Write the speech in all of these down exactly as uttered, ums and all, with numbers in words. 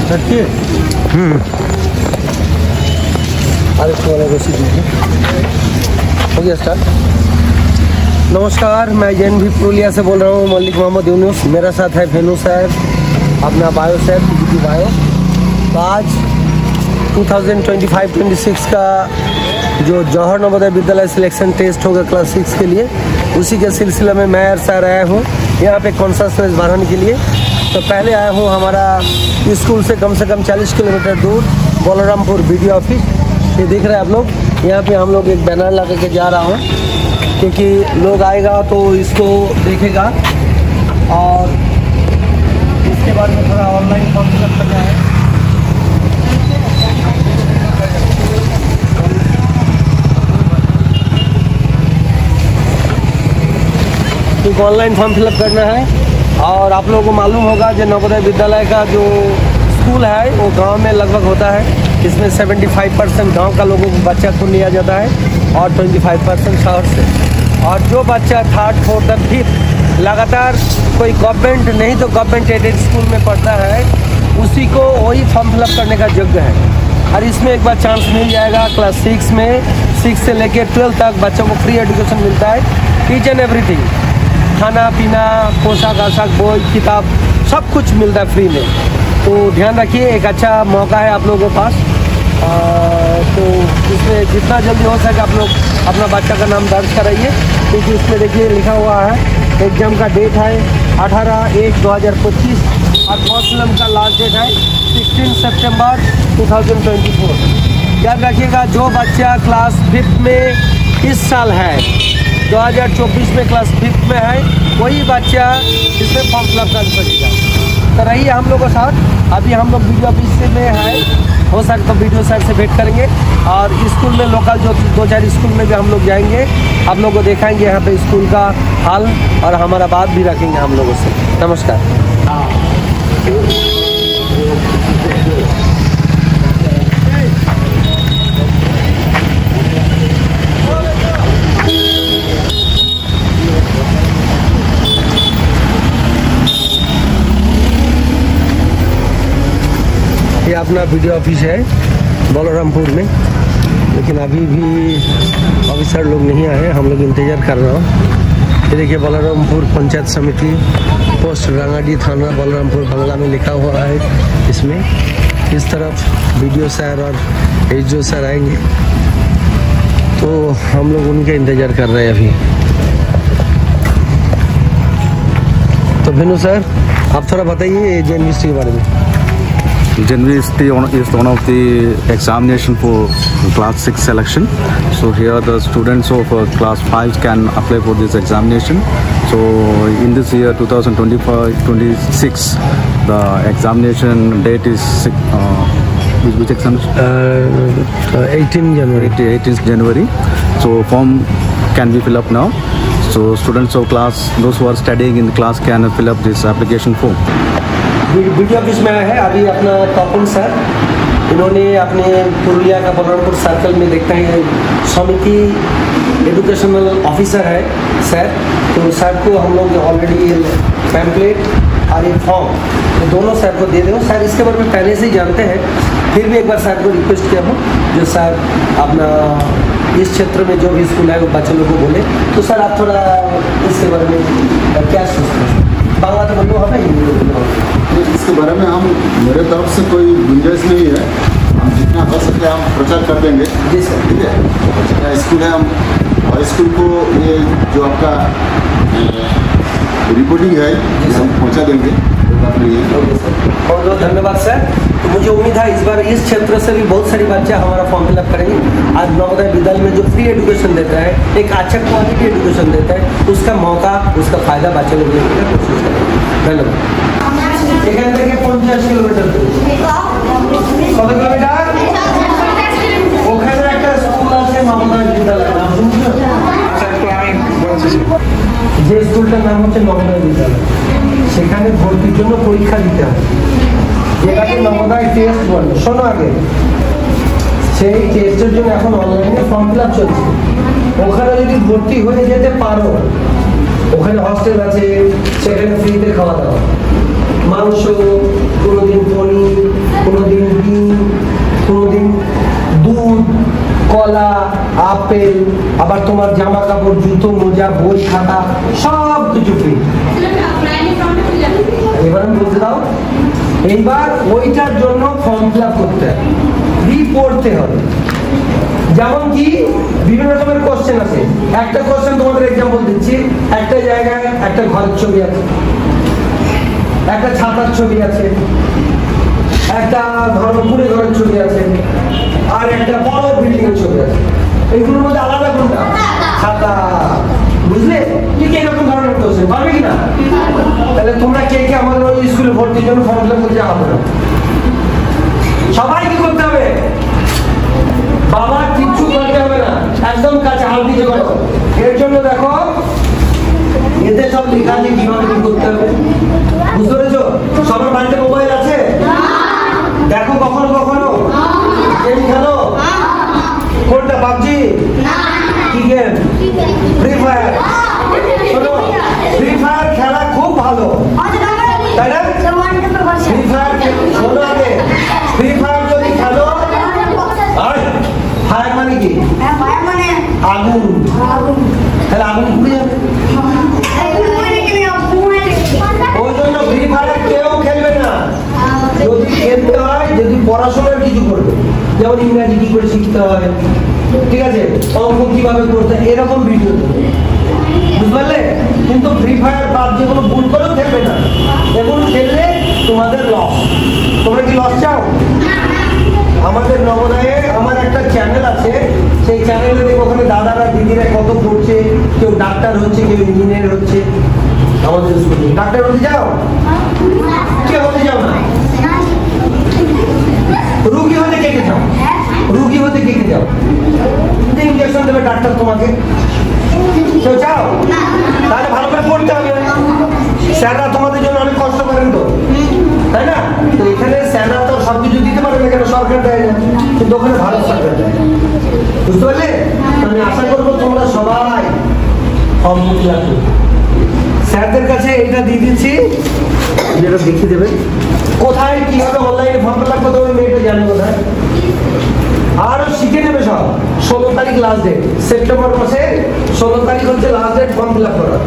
रखिए। हम्म अरे थोड़ा रोसी दीजिए। हो गया स्टार्ट। नमस्कार, मैं जैन भी पुरुलिया से बोल रहा हूँ, मलिक मोहम्मद यूनुस। मेरा साथ है भेनू साहब, अपना बायो साहब, पीजीटी बायो। तो आज दो हज़ार पच्चीस छब्बीस का जो जौहर नवोदय विद्यालय सिलेक्शन टेस्ट होगा क्लास सिक्स के लिए, उसी के सिलसिले में मैं और सर आया हूँ यहाँ पे कॉन्शसनेस बढ़ाने के लिए। तो पहले आया हूँ हमारा स्कूल से कम से कम चालीस किलोमीटर दूर बलरामपुर बीडीओ ऑफिस। ये देख रहे हैं आप लोग, यहाँ पे हम लोग एक बैनर लगा के जा रहा हूँ, क्योंकि लोग आएगा तो इसको देखेगा और इसके बाद में थोड़ा ऑनलाइन फॉर्म फिलअप करना है। क्योंकि ऑनलाइन फॉर्म फिलअप करना है। और आप लोगों को मालूम होगा जो नवोदय विद्यालय का जो स्कूल है वो गांव में लगभग होता है। इसमें पचहत्तर परसेंट गांव का लोगों को बच्चा को लिया जाता है और पच्चीस परसेंट शहर से। और जो बच्चा थर्ड फोर्थ और फिफ्थ लगातार कोई गवर्नमेंट नहीं तो गवर्नमेंट एडेड स्कूल में पढ़ता है, उसी को वही फॉर्म फिलअप करने का योग्य है। और इसमें एक बार चांस मिल जाएगा। क्लास सिक्स में सिक्स से लेकर ट्वेल्थ तक बच्चों को फ्री एजुकेशन मिलता है, ईच एंड एवरीथिंग, खाना पीना, पोशाक आशाक, बोई, किताब, सब कुछ मिलता है फ्री में। तो ध्यान रखिए, एक अच्छा मौका है आप लोगों के पास। आ, तो इसमें जितना जल्दी हो सके आप लोग अपना बच्चा का नाम दर्ज कराइए, क्योंकि इसमें देखिए लिखा हुआ है एग्ज़ाम का डेट है अठारह एक दो हज़ार पच्चीस और फर्स्ट टर्म का लास्ट डेट है सोलह सितंबर दो हज़ार चौबीस। याद रखिएगा, जो बच्चा क्लास फिफ्थ में इस साल है, दो हज़ार चौबीस में क्लास फिफ्थ में है, वही बच्चा इसमें फॉर्म फिलअप कर सकेगा। तो रहिए हम लोग के साथ। अभी हम लोग वीडियो ऑफिस में है, हो सकता तो वीडियो सर से भेंट करेंगे और स्कूल में लोकल जो दो चार स्कूल में भी हम लोग जाएंगे, आप लोग को दिखाएंगे यहाँ पे स्कूल का हाल और हमारा बात भी रखेंगे हम लोगों से। नमस्कार। ये अपना वीडियो ऑफिस है बलरामपुर में, लेकिन अभी भी ऑफिसर लोग नहीं आए, हम लोग इंतज़ार कर रहे हो। ये देखिए बलरामपुर पंचायत समिति पोस्ट रंगाडी थाना बलरामपुर बंगला में लिखा हुआ है। इसमें इस तरफ वीडियो सर और एचओ सर आएंगे, तो हम लोग उनका इंतज़ार कर रहे हैं अभी। तो भेनू सर, आप थोड़ा बताइए जैन हिस्ट्री के बारे में। General history is one of the examination for class six selection. So here the students of uh, class five can apply for this examination. So in this year two thousand twenty-five twenty-six, the examination date is uh, which, which examination? Uh, eighteenth January. eighteenth January. So form can be filled up now. So students of class, those who are studying in the class can fill up this application form. BDO office में है अभी अपना टॉपन sir, इन्होंने अपने पुरुलिया का Balrampur circle में देखते हैं समिति एजुकेशनल ऑफिसर है सर। तो सर को हम लोग ऑलरेडी पैम्पलेट और एक फॉर्म तो दोनों सर को दे दे। सर इसके बारे में पहले से ही जानते हैं, फिर भी एक बार सर को रिक्वेस्ट किया हूँ जो सर अपना इस क्षेत्र में जो भी स्कूल है वो बच्चे लोगों को बोले। तो सर आप थोड़ा इसके बारे में क्या सोचते हैं? बांग्ला तो बोलो हमें हिंदी। इसके बारे में हम मेरे तरफ से कोई गुंजाइश नहीं है, हम जितना कर सकते हैं हम प्रचार कर देंगे। जी सर। ठीक है, स्कूल है हम और स्कूल को ये जो आपका रिपोर्टिंग है हम पहुंचा देंगे। बहुत बहुत धन्यवाद सर। तो मुझे उम्मीद है इस बार इस क्षेत्र से भी बहुत सारी बच्चे हमारा फॉर्म फिलअप करेंगे। आज नवोदय विद्यालय में जो फ्री एजुकेशन देता है, एक अच्छा क्वालिटी एजुकेशन देता है, उसका मौका, उसका फायदा बच्चे लोग लेने की कोशिश करेंगे। धन्यवाद। एखान থেকে পঞ্চাশ কিলোমিটার দূর। কত কিলোমিটার? ওখানে একটা স্কুল আছে নবোদয় বিদ্যালয়, নাম শুনছো? আচ্ছা তো আমি বলছি। যে স্কুলটার নাম হচ্ছে নবোদয় বিদ্যালয়, সেখানে ভর্তির জন্য পরীক্ষা দিতে হয়, যেটাকে নবোদয় টেস্ট বলে। শোনো আগে, সেই টেস্টের জন্য এখন অনলাইনে ফর্ম ফিল আপ চলছে। ওখানে যদি ভর্তি হয়ে যেতে পারো, ওখানে হস্টেল আছে, সেখানে ফ্রিতে খাওয়া দাওয়া, মাংস, কোনোদিন পনির, জামা কাপড়, জুতো, মোজা, বই, খাতা সব কিছু ফ্রি। এবার আমি বলতে দাও, এইবার ওইটার জন্য ফর্ম ফিল আপ করতে হবে, ফ্রি পড়তে হবে। যেমন কি বিভিন্ন রকমের কোশ্চেন আছে। একটা কোশ্চেন তোমাদের এক্সাম্পল দিচ্ছি, একটা জায়গায় একটা ঘরের ছবি আছে, একটা ছাতার ছবি আছে, একটা ধর্মপুরে ঘরের ছবি আছে, আর একটা বড় বিল্ডিং এর ছবি আছে। এইগুলোর মধ্যে আলাদা কোনটা? ছাতা। বুঝলে? ঠিক এরকম ধরনের কোশ্চেন পারবে কিনা? তাহলে তোমরা কে কে আমাদের ওই স্কুলে ভর্তির জন্য ফর্ম ফিল আপ করতে হবে না? সবাই কি করতে হবে? বাবা কিচ্ছু করতে হবে না, একদম কাছে হাত দিয়ে করো। এর জন্য দেখো এতে সব লেখা আছে কিভাবে কি করতে হবে। বুঝতে পেরেছো? সবার বাড়িতে মোবাইল আছে? দেখো কখনো কখনো গেম খেলো? কোনটা? পাবজি? কি গেম? Free Fire. শোনো, ফ্রি ফায়ার খেলা খুব ভালো, তাই না? ফ্রি ফায়ার শোনো আগে, ফ্রি ফায়ার যদি খেলো, ফায়ার মানে কি? আগুন। তাহলে আগুন পুড়ে যাবে। ওই জন্য ফ্রি ফায়ার কেউ খেলবে না। যদি খেলতে হয়, যদি পড়াশোনার কিছু করবে, যেমন ইংরাজি কি করে শিখতে হয়, ঠিক আছে, অঙ্ক কিভাবে করতে হয়, এরকম ভিডিও বুঝতে পারলে? কিন্তু ফ্রি ফায়ার পাবজি যেগুলো ভুল করেও খেলবে না। এগুলো খেললে তোমাদের লস। তোমরা কি লস চাও? আমাদের নবোদয়ে আমার একটা চ্যানেল আছে, সেই চ্যানেলে দেখো ওখানে দাদারা দিদিরা কত পড়ছে, কেউ ডাক্তার হচ্ছে, কেউ ইঞ্জিনিয়ার হচ্ছে। আমাদের স্কুলে ডাক্তার হতে যাও? কে হতে যাও না? রুগী হতে কে কে যাও? রুগী হতে কে কে যাও? ইঞ্জেকশন দেবে ডাক্তার তোমাকে, কেউ চাও? তাহলে ভালো করে পড়তে হবে। স্যাররা তোমাদের জন্য অনেক কষ্ট করেন তো, তাই না? তো এখানে স্যাররা তো সবকিছু দিতে পারবে না, কেন সরকার দেয় না, কিন্তু ওখানে ভারত সরকার দেয়। বুঝতে পারলে? আমি আশা করবো তোমরা সবাই ফর্ম ফিল আপ করবে। স্যারদের কাছে এটা দিয়ে দিচ্ছি, যেটা দেখিয়ে দেবে কোথায় কিভাবে অনলাইনে ফর্ম ফিল আপ করতে হবে। মেয়েটা জানে কোথায়, আরো শিখে নেবে সব। ষোলো তারিখ লাস্ট ডেট, সেপ্টেম্বর মাসে ষোলো তারিখ হচ্ছে last date form fill up করা।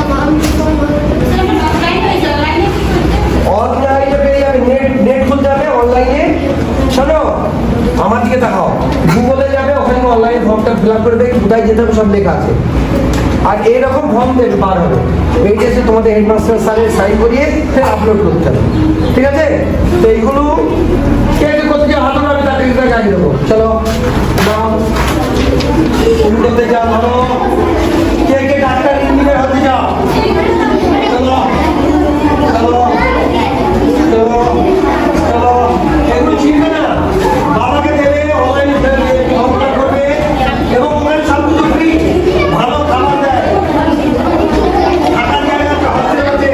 অনলাইনে পেয়ে যাবে, নেট নেট খুলতে হবে অনলাইনে। শোনো আমার দিকে তাকাও, গুগলে যাবে, ওখানে অনলাইন ফর্মটা ফিল আপ করবে, কোথায় যেতে হবে সব লেখা আছে। আর এইরকম ফর্ম দেবে বার হবে, এইটা এসে তোমাদের হেডমাস্টার স্যারের সাইন করিয়ে ফের আপলোড করতে হবে, ঠিক আছে? তো এইগুলো কে কে করতে যাও হাত আমি তাদের জানিয়ে দেবো। চলো তুমি করতে যাও, ধরো কে কে ডাক্তার ইঞ্জিনিয়ার হতে যাও? চলো চলো চলো চলো। এগুলো চিনবে না, বাবাকে দেবে, অনলাইনে ফর্ম ফিল আপ করবে, এবং ওখানে সব কিছু ফ্রি। ভালো খাবার দেয়, থাকার জায়গা হস্টেল আছে,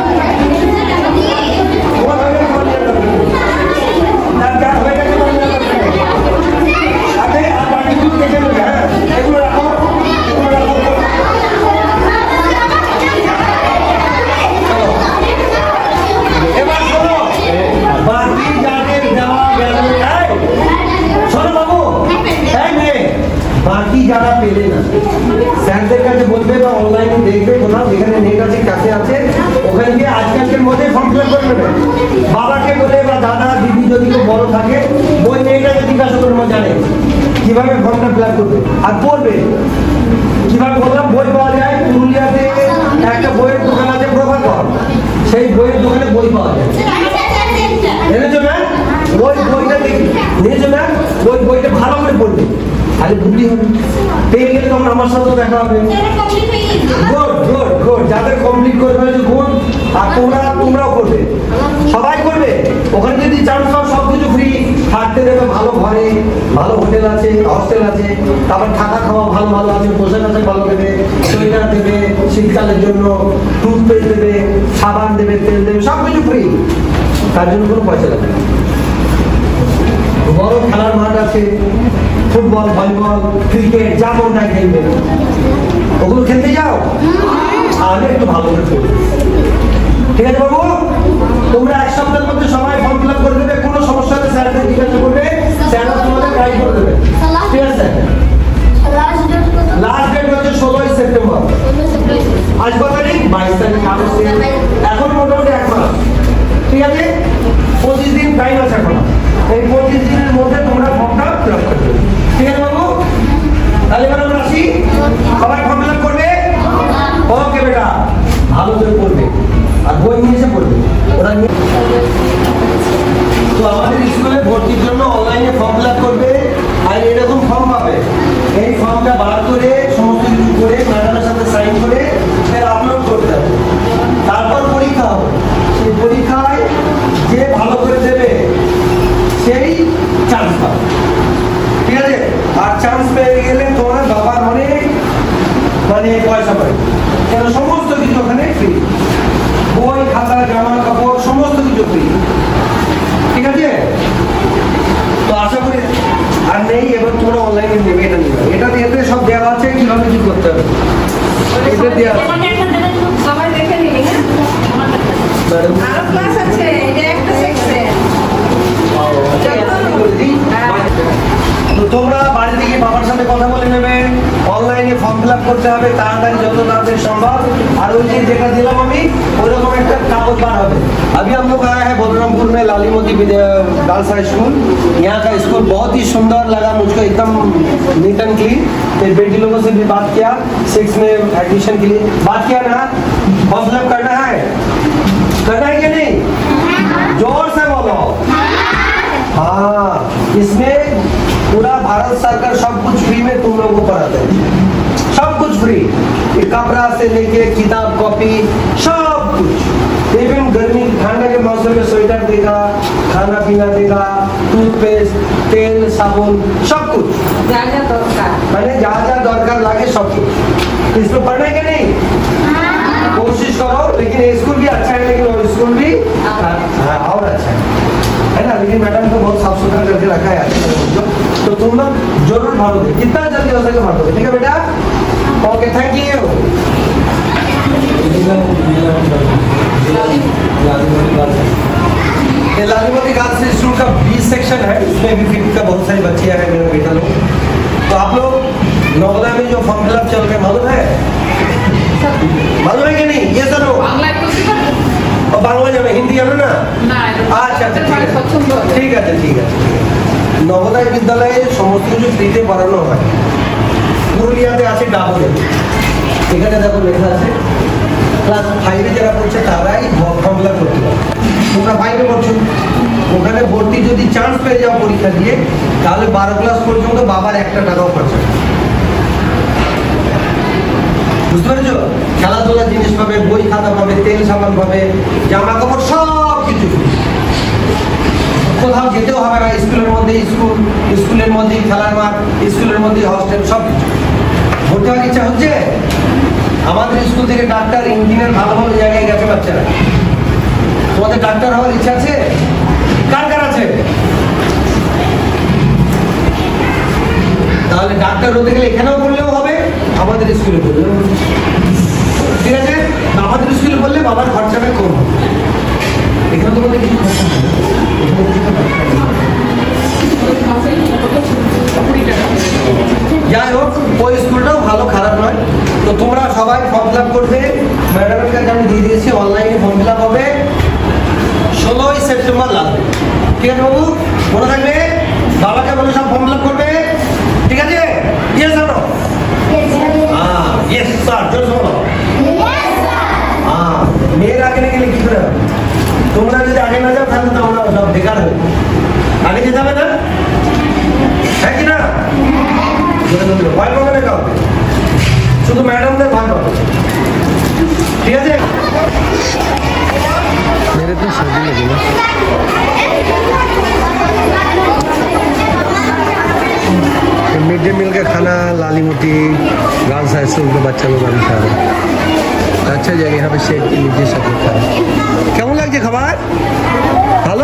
বাকি যারা পেলে না স্যারদের কাছে বলবে বা অনলাইনে দেখবে, কোথাও যেখানে নেট আছে কাছে আছে, ওখানে গিয়ে আজকালকের মধ্যে ফর্ম ফিল আপ করে নেবে। বাবাকে বলে বা দাদা দিদি যদি কেউ বড় থাকে, বই মেয়েটাকে জিজ্ঞাসা করবো জানে কিভাবে ফর্মটা ফিল আপ করবে আর পড়বে কিভাবে। বললাম বই পাওয়া যায় পুরুলিয়াতে, একটা বইয়ের দোকান আছে প্রভাকর, সেই বইয়ের দোকানে বই পাওয়া যায়। এনেছো না? ওই বইটা দেখি নিয়েছো না? ওই বইটা ভালো করে পড়বে, আরে বুদ্ধি হবে। পেয়ে গেলে তখন আমার সাথেও দেখা হবে। গুড গুড গুড, যাদের কমপ্লিট করে ফেলেছে গুড। আর তোমরা তোমরাও করবে, সবাই করবে। ওখানে যদি চান্স পাও সব কিছু ফ্রি, থাকতে দেবে ভালো ঘরে, ভালো হোটেল আছে, হস্টেল আছে, তারপর থাকা খাওয়া ভালো ভালো আছে, পোশাক আছে ভালো দেবে, সোয়েটার দেবে শীতকালের জন্য, টুথপেস্ট দেবে, সাবান দেবে, তেল দেবে, সব কিছু ফ্রি। তার জন্য কোনো পয়সা লাগবে না। বড় খেলার মাঠ আছে, ফুটবল, ভলিবল, ক্রিকেট, যা মনটা খেলবে, ওগুলো খেলতে যাও, তাহলে একটু ভালো করে খেলবে। ঠিক আছে বাবু? তোমরা এক সপ্তাহের মধ্যে সবাই ফর্ম ফিল আপ করে দেবে, কোনো সমস্যা হলে স্যারদের জিজ্ঞাসা করবে, স্যাররা তোমাদের গাইড করে দেবে। ঠিক আছে? লাস্ট ডেট হচ্ছে পঁচিশ দিন টাইম আছে এখন, এই পঁচিশ দিনের মধ্যে তোমরা ফর্মটা ফিল আপ করবে, ঠিক আছে বাবু? তাহলে এবার আমরা আসি, সবাই ফর্ম ফিল আপ করবে? ওকে বেটা, ভালো করে পড়বে আর বই নিয়ে এসে পড়বে ওরা নিয়ে। তো আমাদের স্কুলে ভর্তির জন্য অনলাইনে ফর্ম ফিল আপ করবে, আর এরকম ফর্ম পাবে। এই ফর্মটা বার করে সমস্ত কিছু করে ম্যাডামের সাথে সাইন করে ফের আপলোড করতে হবে। তারপর পরীক্ষা হবে, সেই পরীক্ষায় যে ভালো করে দেবে সেই চান্স পাবে, ঠিক আছে? আর চান্স পেয়ে গেলে তোমার বাবার অনেক মানে পয়সা পাবে, কেন সমস্ত কিছু ওখানে ফ্রি, বই খাতা জামা কাপড় সমস্ত কিছু ফ্রি, ঠিক আছে? তো আশা করি আর নেই, এবার তোমরা অনলাইনে নেবে, এটা নেবে, এটা এতে সব দেওয়া আছে কিভাবে কি করতে হবে, এটা দেওয়া সবাই দেখে নিবি। হ্যাঁ আরো ক্লাস আছে, এটা একটা সেকশন। তো তোমরা বাড়ি থেকে বাবার সাথে কথা বলে নেবে, অনলাইনে ফর্ম ফিল আপ করতে হবে তাড়াতাড়ি, যত তাড়াতাড়ি সম্ভব। আর ওই যে যেটা দিলাম আমি ওইরকম একটা কাগজ বার হবে। अभी हम लोग आए हैं बलरामपुर में लाली मोती गर्ल्स हाई स्कूल। यहाँ का स्कूल बहुत ही सुंदर लगा मुझको, एकदम नीट एंड क्लीन। फिर बेटी लोगों से भी बात किया सिक्स में एडमिशन के लिए, बात किया ना, फॉर्म फिल अप करना है, करना है क्या नहीं? जोर से बोलो। हाँ, इसमें पूरा भारत सरकार सब कुछ फ्री में तुम लोगों को पढ़ाते हैं, सब कुछ फ्री, कपड़ा से लेके किताब कॉपी सब कुछ। इवन गर्मी ठंडा के मौसम में स्वेटर देगा, खाना पीना देगा, टूथपेस्ट तेल साबुन सब कुछ, যা যা দরকার मैंने जहाँ जहाँ दरकार लागे सब कुछ। इसमें पढ़ना है कि नहीं? कोशिश करो, लेकिन ये स्कूल भी अच्छा है, लेकिन और स्कूल भी हाँ और अच्छा है, है ना? लेकिन मैडम को बहुत साफ सुथरा करके रखा है, तो तुम लोग जरूर भरोगे, जितना जल्दी हो सके भरोगे, ठीक है बेटा? Okay, thank you. ये लालीमती गर्ल्स स्कूल का बीस सेक्शन है, इसमें भी फिफ्टी का बहुत सारी बच्चियां हैं, मेरे बेटा लोग। तो आप लोग नवोदय में जो फॉर्म फिल अप चल रहे मालूम है? मालूम है कि नहीं? ये सुनो, বাংলায় করতে পারবো और बांग्ला जाने हिंदी जानो ना? না আচ্ছা আচ্ছা ঠিক আছে পছন্দ ঠিক আছে ঠিক আছে নবোদয় বিদ্যালয়ে সমস্ত কিছু ফ্রিতে পড়ানো হয়। পুরুলিয়াতে আছে ডাবলে, এখানে দেখো লেখা আছে ক্লাস ফাইভে যারা পড়ছে তারাই ফর্ম ফিল আপ করতে পারে। তোমরা ফাইভে পড়ছো, ওখানে ভর্তি যদি চান্স পেয়ে যাও পরীক্ষা দিয়ে, তাহলে বারো ক্লাস পর্যন্ত বাবার একটা টাকাও খরচা নেই। বুঝতে পেরেছো? খেলাধুলার জিনিস পাবে, বই খাতা পাবে, তেল সাবান পাবে, জামা কাপড় সব কিছু। কোথাও যেতেও হবে না, স্কুলের মধ্যে স্কুল, স্কুলের মধ্যে খেলার মাঠ, স্কুলের মধ্যে হস্টেল সব কিছু। ভর্তি হওয়ার ইচ্ছা হচ্ছে? আমাদের স্কুল থেকে ডাক্তার ইঞ্জিনিয়ার ভালো ভালো জায়গায় গেছে বাচ্চারা। তোমাদের ডাক্তার হওয়ার ইচ্ছা আছে? কার কার আছে? তাহলে ডাক্তার হতে গেলে এখানেও বললেও হবে, আমাদের স্কুলে বললেও হবে, ঠিক আছে? আমাদের স্কুলে বললে বাবার খরচাটা কম হবে। এখানে তো বলতে কিছু খরচা হবে না, যাই হোক ওই স্কুলটাও ভালো খারাপ নয়। তো তোমরা সবাই ফর্ম ফিল আপ করবে, ম্যাডামের কাছে আমি দিয়ে দিয়েছি, অনলাইনে ফর্ম ফিল আপ হবে, ষোলোই সেপ্টেম্বর লাগবে, ঠিক আছে বাবু? মনে থাকবে, বাবাকে বলে সব ফর্ম ফিল আপ করবে, ঠিক আছে? ইয়েস জানো? হ্যাঁ ইয়েস স্যার, জোর বলো। হ্যাঁ, মেয়ের আগে না গেলে কি করে হবে? তোমরা যদি আগে না যাও তাহলে তো আমরা সব বেকার হবে, আগে যেতে হবে না, হ্যাঁ কি না? ভয় পাবে না কাউকে, শুধু ম্যাডামদের ভয় পাবে, ঠিক আছে? मेरे तो सर्दी लगी ना। मिड डे मील का खाना लाली मोती गर्ल्स हाई स्कूल के बच्चा लोग अभी खा रहे हैं। अच्छा जगह यहाँ पे शेड के नीचे सब खा रहे हैं। কেমন লাগছে খাবার? ভালো